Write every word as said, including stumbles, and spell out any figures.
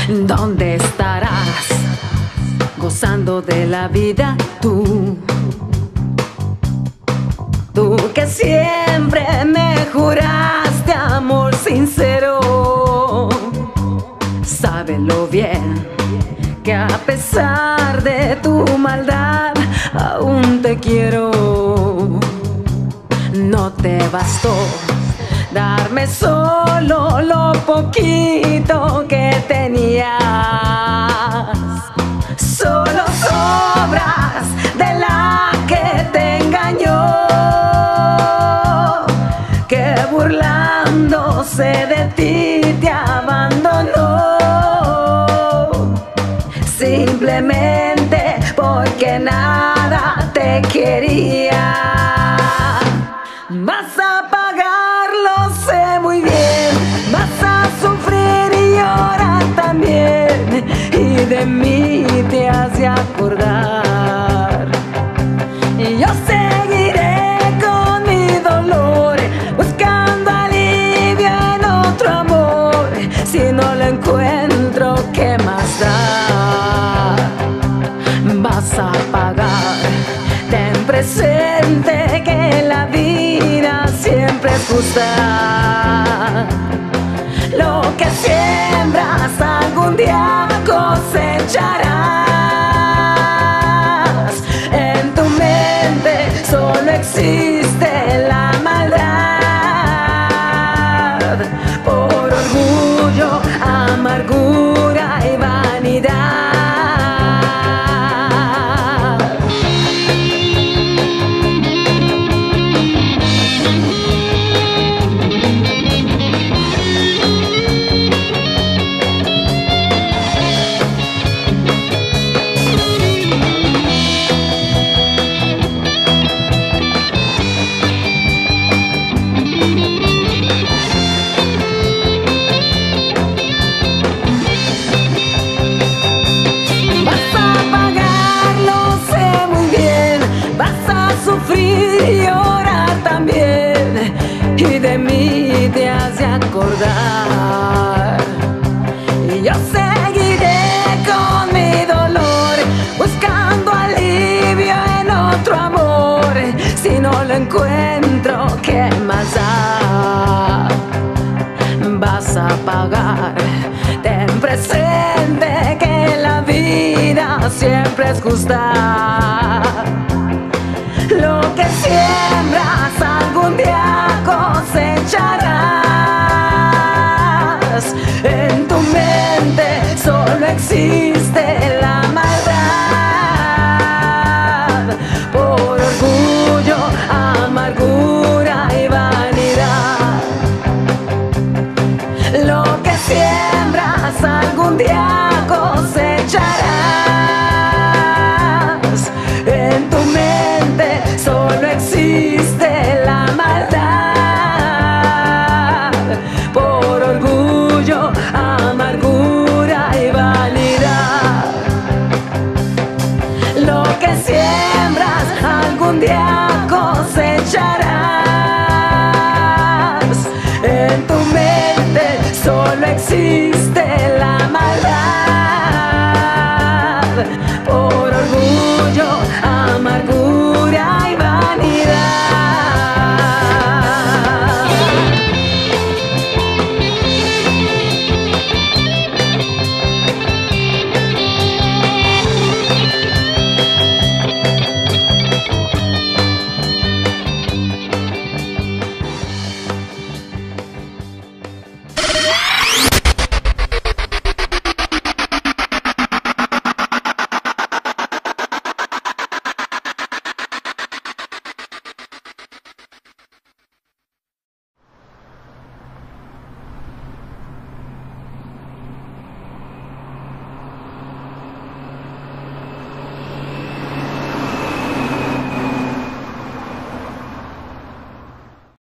¿Dónde estarás gozando de la vida tú? Tú que siempre me juraste amor sincero. Sábelo bien, que a pesar de tu maldad aún te quiero. No te bastó darme solo lo poquito que tenías. Solo sobras de la que te engañó, que burlándose de ti te abandonó, simplemente porque nada te quería. Vas a pagarlo, sé muy bien, vas a sufrir y llorar también, y de mí te has de acordar. Y yo seguiré con mi dolor, buscando alivio en otro amor. Si no lo encuentro, ¿qué más da? Vas a pagar, ten presente que la vida siempre es justa. Lo que siembras algún día cosecharás. En tu mente solo existe la maldad, por orgullo, amargura y vanidad. Y llorar también, y de mí te has de acordar. Y yo seguiré con mi dolor, buscando alivio en otro amor. Si no lo encuentro, ¿qué más da? Vas a pagar, ten presente que la vida siempre es justa. Lo que siembras algún día cosecharás. En tu mente solo existe la maldad, por orgullo, amargura y vanidad. Lo que siembras algún día